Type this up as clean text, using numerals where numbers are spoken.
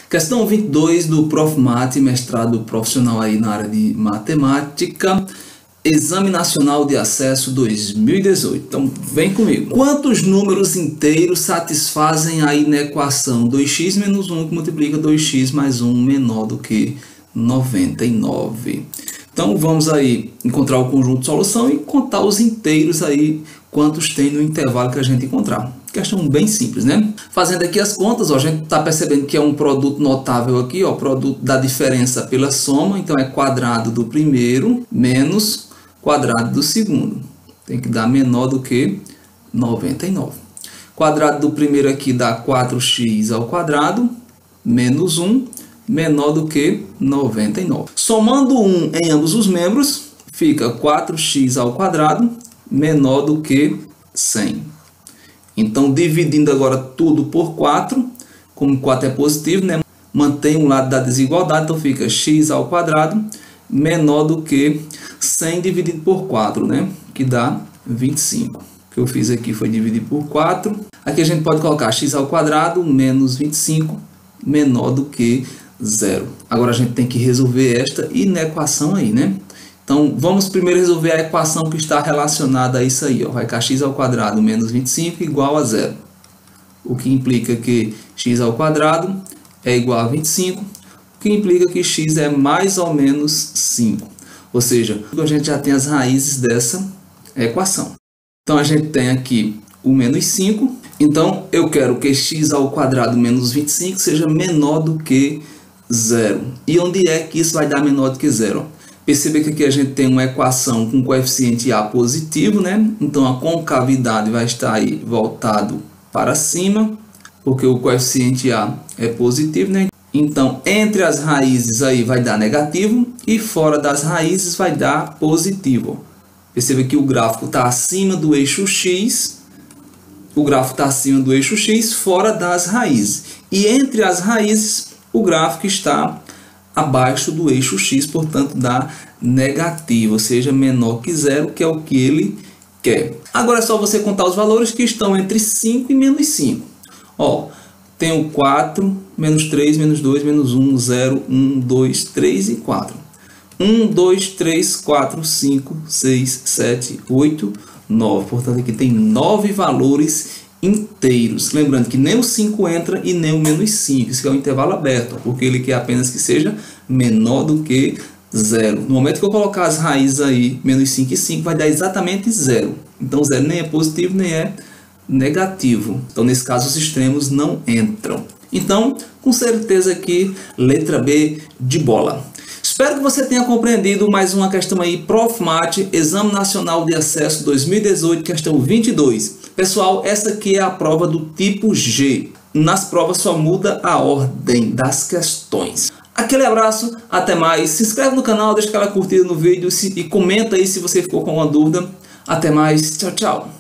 Questão 22 do Prof. Mate, mestrado profissional aí na área de matemática, Exame Nacional de Acesso 2018. Então, vem comigo. Quantos números inteiros satisfazem a inequação 2x menos 1 que multiplica 2x mais 1 menor do que 99? Então, vamos aí encontrar o conjunto de solução e contar os inteiros aí, quantos tem no intervalo que a gente encontrar. Questão bem simples, né? Fazendo aqui as contas, ó, a gente está percebendo que é um produto notável aqui, ó, produto da diferença pela soma, então é quadrado do primeiro menos quadrado do segundo. Tem que dar menor do que 99. Quadrado do primeiro aqui dá 4x ao quadrado menos 1 menor do que 99. Somando 1 em ambos os membros, fica 4x ao quadrado menor do que 100. Então, dividindo agora tudo por 4, como 4 é positivo, né? Mantém um lado da desigualdade, então fica x ao quadrado menor do que 100 dividido por 4, né? Que dá 25. O que eu fiz aqui foi dividir por 4. Aqui a gente pode colocar x ao quadrado menos 25 menor do que 0. Agora a gente tem que resolver esta inequação aí, né? Então, vamos primeiro resolver a equação que está relacionada a isso aí. Ó. Vai ficar x ao quadrado menos 25 igual a 0. O que implica que x ao quadrado é igual a 25. O que implica que x é mais ou menos 5. Ou seja, a gente já tem as raízes dessa equação. Então, a gente tem aqui o menos 5. Então, eu quero que x ao quadrado menos 25 seja menor do que 0. E onde é que isso vai dar menor do que 0? Perceba que aqui a gente tem uma equação com coeficiente A positivo, né? Então, a concavidade vai estar aí voltado para cima, porque o coeficiente A é positivo, né? Então, entre as raízes aí vai dar negativo e fora das raízes vai dar positivo. Perceba que o gráfico está acima do eixo X, o gráfico está acima do eixo X, fora das raízes. E entre as raízes, o gráfico está abaixo do eixo X, portanto dá negativo, ou seja, menor que 0, que é o que ele quer. Agora é só você contar os valores que estão entre 5 e menos 5. Ó, tem o 4, menos 3, menos 2, menos 1, 0, 1, 2, 3 e 4. 1, 2, 3, 4, 5, 6, 7, 8, 9. Portanto, aqui tem 9 valores inteiros. Lembrando que nem o 5 entra e nem o menos 5. Isso é um intervalo aberto, porque ele quer apenas que seja menor do que 0. No momento que eu colocar as raízes aí, menos 5 e 5, vai dar exatamente 0. Então, 0 nem é positivo, nem é negativo. Então, nesse caso, os extremos não entram. Então, com certeza aqui, letra B de bola. Espero que você tenha compreendido mais uma questão aí, Prof. Mate, Exame Nacional de Acesso 2018, questão 22. Pessoal, essa aqui é a prova do tipo G. Nas provas só muda a ordem das questões. Aquele abraço, até mais. Se inscreve no canal, deixa aquela curtida no vídeo e comenta aí se você ficou com alguma dúvida. Até mais, tchau, tchau.